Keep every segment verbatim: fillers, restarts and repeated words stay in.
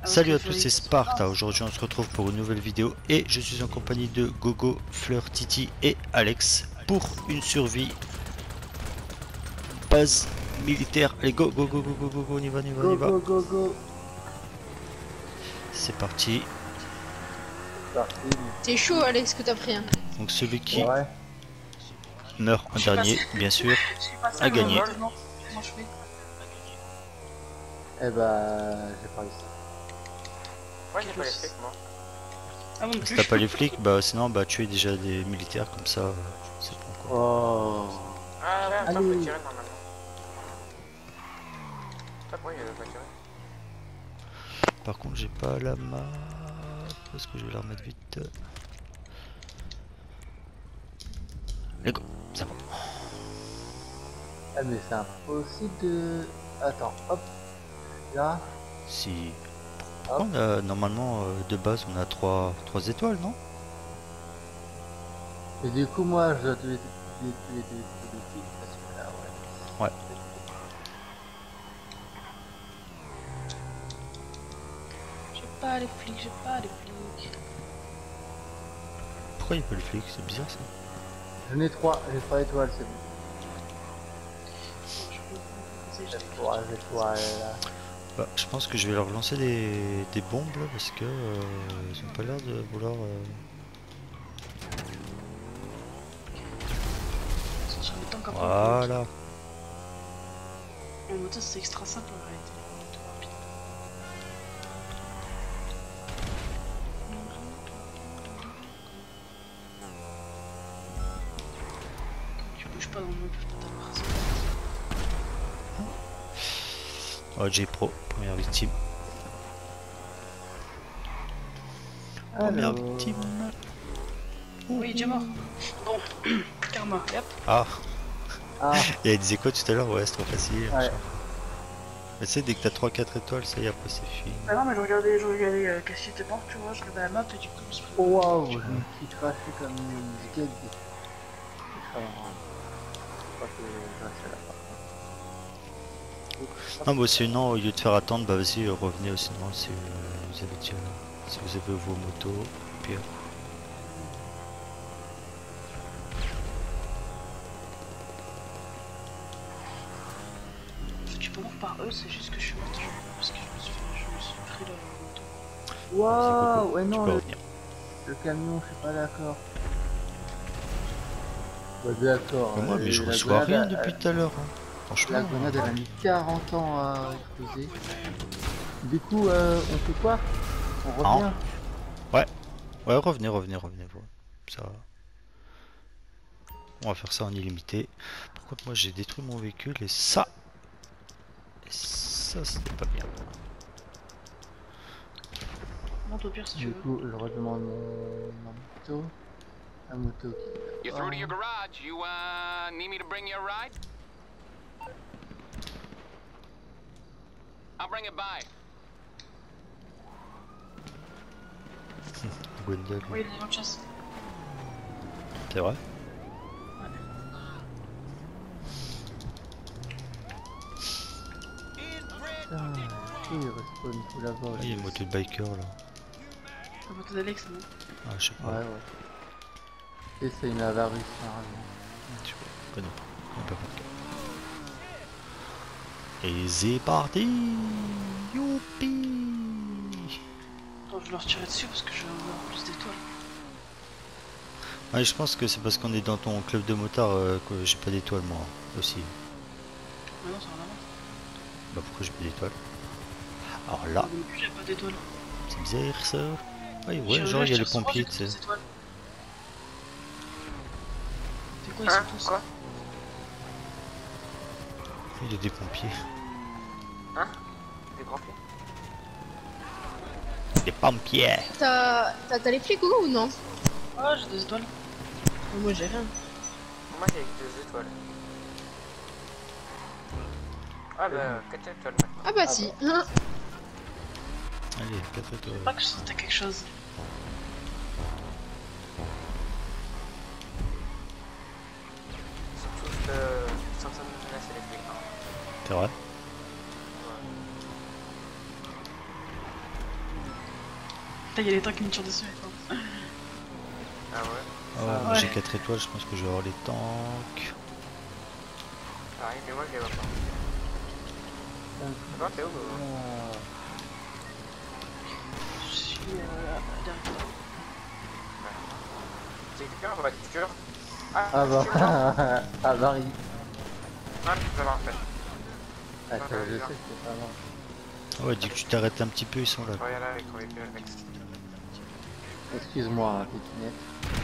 Salut à tous, c'est Sparta. Aujourd'hui on se retrouve pour une nouvelle vidéo et je suis en compagnie de Gogo, Fleur, Titi et Alex pour une survie base militaire. Allez go go go go go go go, on y va, on y va, on y va. Go go go. C'est parti. C'est chaud Alex que t'as pris hein. Donc celui qui Ouais. meurt en dernier, bien sûr, a gagné. Eh bah, j'ai pas réussi. Ouais, j'ai pas les flics, moi. Ah bon, Si t'as pas les flics, bah sinon bah tu es déjà des militaires comme ça, euh, je sais pas quoi. Oh. Ah ouais, attends, Allez. faut tirer normalement. Top, ouais, il va tirer. Par contre j'ai pas la map, parce que je vais la remettre vite. Allez go, c'est bon. Ah mais c'est impossible de... Attends, hop. Là. Si... Pourquoi on a, normalement euh, de base on a trois étoiles, non? Et du coup moi je dois tuer tuer tuer tuer tuer les flics parce que là ouais. Ouais. J'ai pas les flics, j'ai pas les flics. Pourquoi il n'y a pas les flics? C'est bizarre ça. J'en ai trois, j'ai trois étoiles, c'est bon. J'ai trois étoiles là. Bah, je pense que je vais leur lancer des, des bombes là parce que euh, ils ont pas l'air de vouloir... Euh... Voilà. En moto c'est extra simple en réalité. Tu bouges pas dans le mode tout à l'heure. Oh, J-Pro, première victime. Première Alors... victime. Oui, déjà mort. Bon, karma, hop. Ah, Ah, et elle disait quoi tout à l'heure? Ouais, c'est trop facile. ouais. machin. Mais tu sais, dès que t'as trois quatre étoiles, ça y est, après c'est fini. Bah non, mais je regardais, je regardais euh, qu'est-ce qui était mort, tu vois, je regardais la map et du coup, je me suis Oh waouh, je me suis craché comme une zigzag. Je crois que je reste là par contre. Non, bah sinon, au lieu de faire attendre, bah vas-y, euh, revenez euh, sinon si euh, vous avez déjà, si vous avez vos motos, pire. Je suis pas mort par eux, c'est juste que je suis mort toujours. Parce que je me suis, je me suis pris la moto. Waouh, ouais Tu non, peux le, revenir. le camion, je suis pas d'accord. Bah d'accord. Mais moi, euh, mais je la reçois rien grenade, depuis euh, tout à l'heure. Hein. Franchement. La grenade elle a mis quarante ans à exploser. Du coup, euh, on fait quoi? On Ah. revient? Ouais. Ouais, revenez, revenez, revenez. Voilà. Ça. On va faire ça en illimité. Par contre, moi j'ai détruit mon véhicule et ça. Et ça, c'était pas bien. Monte au pire si tu Du veux. coup, je redemande mon ma moto. La moto qui... You're through to your garage. You uh need me to bring you a ride? I'll bring it by. Gwendal. Oui, il y a des gens de chasse. C'est vrai? Putain, il respawn tout là-bas. Ah, il y a une moto de biker là. La moto d'Alex, non? Ah, je sais pas. Ouais, ouais. Et c'est une avarice, normalement. Tu vois, je connais pas. Je connais pas par cœur. Et c'est parti. Youpi. Attends, je vais leur tirer dessus parce que je vais avoir plus d'étoiles. Ouais, je pense que c'est parce qu'on est dans ton club de motards euh, que j'ai pas d'étoiles moi aussi. Mais non, c'est en avant. Bah pourquoi j'ai pas d'étoiles? Alors là, Au début, j'ai pas d'étoiles. c'est bizarre ça. Ouais, ouais, J'ai genre il y a les regardé, j'ai pompiers, reçu tu sais. trois étoiles. C'est quoi, ils Hein? sont tous? Quoi? Il y a des pompiers. Hein? Des grands pieds? Des pompiers. T'as t'as les flics ou non? Ah, j'ai deux étoiles. Moi, j'ai rien. Moi j'ai deux étoiles. Ah bah, quatre étoiles maintenant. Ah bah si. Hein. Allez, quatre étoiles. Pas que je sentais quelque chose. Ils sont tous euh, sans menacer les flics. Hein. C'est vrai? Putain, y'a les tanks qui me tirent dessus. Quoi. Ah ouais. Ah ouais, Ah moi ouais. j'ai quatre étoiles, je pense que je vais avoir les tanks. Pareil, mais moi je les vois pas. D'accord, t'es où Gogo? Ah, Je suis euh, derrière toi. C'est quelqu'un en voiture? Ah, ah je suis mort. bah, ah Marie. Ah, je peux voir en fait. Ah, Non, ça, non, je sais non. que c'est pas mal. Ah ouais, dis que tu t'arrêtes un petit peu, ils sont là. Je vais aller avec mon véhicule avec. Excuse-moi, hein, Pétinette.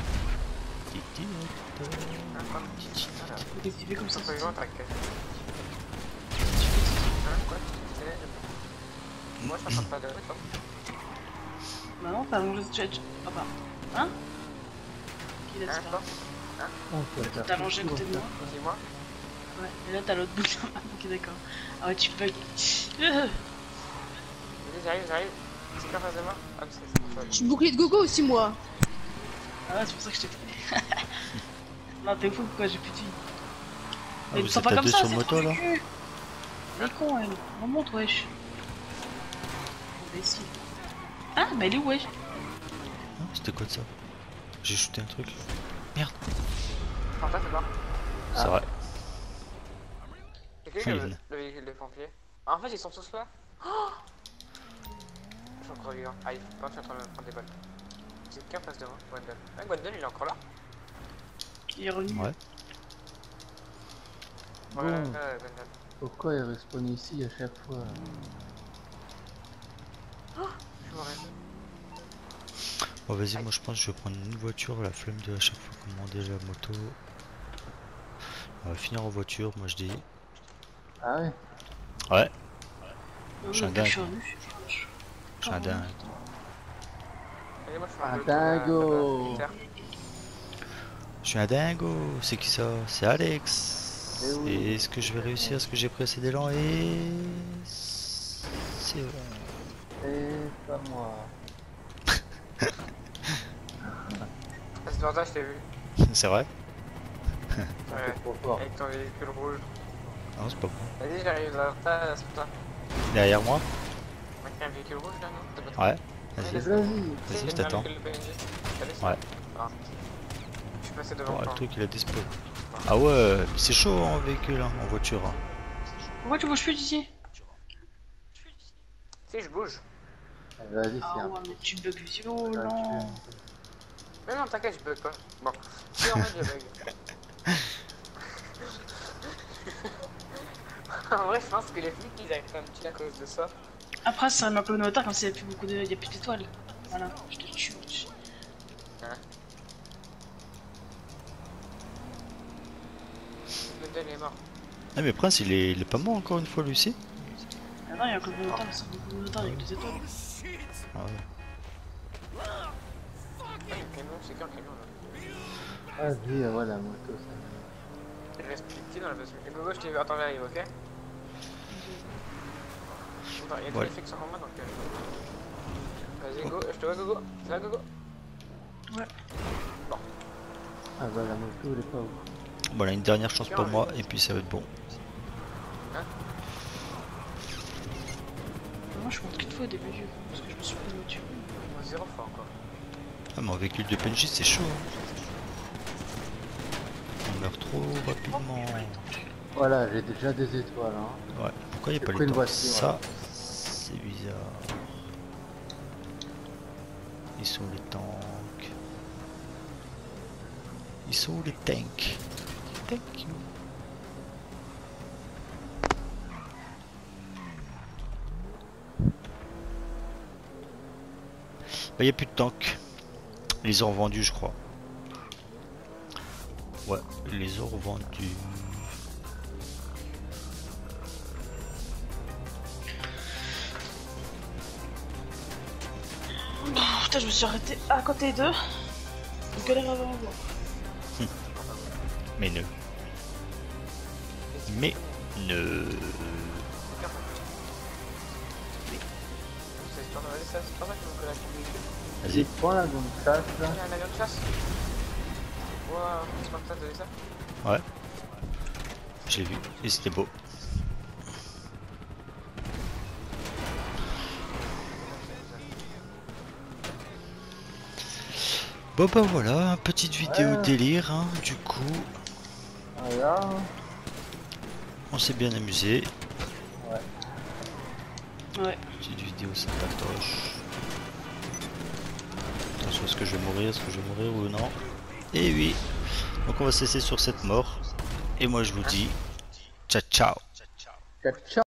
Ah, quoi? Voilà. Faut t'activer comme ça. Ça peut y voir, t'inquiète. Hein, quoi? C'est- Moi je suis en train de faire de toi. Bah non, t'as allongé ce jet. Ah bah. Hein? Qui l'a Hein, dit toi? On peut faire T'as allongé à tout, côté de on moi? peut Dis-moi. Ouais, et là t'as l'autre bout de la map. Ok, d'accord. Ah ouais, tu bugs. Vas-y, j'arrive, j'arrive. C'est quoi en face de moi? Ah, mais c'est c'est pour toi. Je suis bouclier de gogo aussi, moi. Ah ouais, c'est pour ça que je t'ai fait. Non, t'es fou, quoi, j'ai plus de vie. Ah, Mais vous ils sont êtes pas à comme deux ça, sur c'est moto trop là? du cul. Elle est con, elle. Remonte, wesh. Imbécile. Ah, mais elle est où, wesh? Ah, c'était quoi de ça? J'ai shooté un truc. Merde. En fait, c'est pas. C'est vrai. C'est qui le, Fine. le véhicule de pompier? Ah, en fait, ils sont tous là? Oh, je suis encore vivant. Ah, il faut pas que je suis en train de me prendre des balles. C'est qui en face de moi? Gwendol. Ah, Gwendol, il est encore là? Il est revenu. Ouais. Ouais, Bon. ouais, ouais, Gwendol. Pourquoi il respawn ici à chaque fois? Je suis mort. Bon, vas-y, moi je pense que je vais prendre une voiture. La flemme de à chaque fois commander la moto. On va finir en voiture, moi je dis. Ah ouais? Ouais, Euh, Je suis un je dingue. suis revenu. je suis un dingue. Allez, moi, je fais Ah, un peu le tour de la- dingo. de la terre. Je suis un dingo. C'est qui ça? C'est Alex. Eh oui. Et est-ce que je vais réussir ce que j'ai précédemment? Et c'est bon. C'est pas moi. Ah, c'est pour ça que je t'ai vu. C'est vrai? Ouais. C'est trop fort. Avec ton véhicule rouge. Non, c'est pas bon. Vas-y, j'arrive dans ta c'est toi. Derrière moi? On a un véhicule rouge là, non? T'as pas Ouais. Vas-y. Vas-y. Si, Vas-y, il y je a un t'attends. véhicule de P N J. T'as vu ça? Ouais. Ah. Je suis passé devant Bon, le toi. truc il a dispo. Ah ouais, c'est chaud en véhicule, hein, en voiture. Hein. Pourquoi tu bouges plus d'ici? Si, je bouge. Vas-y, c'est Ah un ouais, mais tu bugs violent. peu. Mais non, t'inquiète, je bug pas. Bon. Si, en fait, je bug. En vrai, je pense que les flics ils arrivent à me tuer à cause de ça. Après, c'est un peu une hauteur, comme s'il n'y a plus beaucoup de. Il y a plus d'étoiles. Voilà, je te tue. Hein? Le Dell est mort. Ah mais Prince il est, il est pas mort encore une fois lui aussi? Ah non, il y a encore une hauteur, c'est beaucoup de hauteur avec des étoiles. Ah ouais. Ah, le camion, c'est qu'un camion là. Vas-y, ah, voilà, moto, ça. Il reste plus petit dans la basse. Et Gogo, je t'ai vu. Attends, j'arrive, ok? Attends, il y a tous Ouais. les flics qui sont en moi donc. euh, Vas-y, go, je te vois, Gogo. C'est là, Gogo? Ouais. Ah bah la moto, elle est pas où? Voilà, une dernière chance pour moi et puis ça va être bon. Moi, je monte qu'une fois au début du jeu, parce que je me suis pris une voiture. Moi, zéro fois encore. Ah mais en véhicule de P N J c'est chaud. Hein. On meurt trop rapidement. Voilà, j'ai déjà des étoiles, hein. Ouais, pourquoi il n'y a J'ai pas pris les une temps? voiture, Ça, voilà. c'est bizarre. Ils sont les tanks. Ils sont les tanks. Thank you. Bah, y a plus de tanks. Ils les ont revendus, je crois. Ouais, ils les ont revendus. Oh, putain, je me suis arrêté à côté d'eux. Je galère avant moi. Mais ne. Mais ne. C'est pas mal, ça, c'est pas mal que mon collègue véhicule. Vas-y. Prends la gomme chasse, Il y là. a un avion de chasse. Ouah, c'est pas ça, t'as vu ça? Ouais. J'ai vu. Et c'était beau. Bon bah voilà, petite vidéo Ouais. délire, hein, du coup, Voilà. on s'est bien amusé. Ouais. Petite vidéo sympatoche. Attention, est-ce que je vais mourir, est-ce que je vais mourir ou non? Et oui. Donc on va cesser sur cette mort. Et moi je vous dis ciao ciao. Ciao, ciao.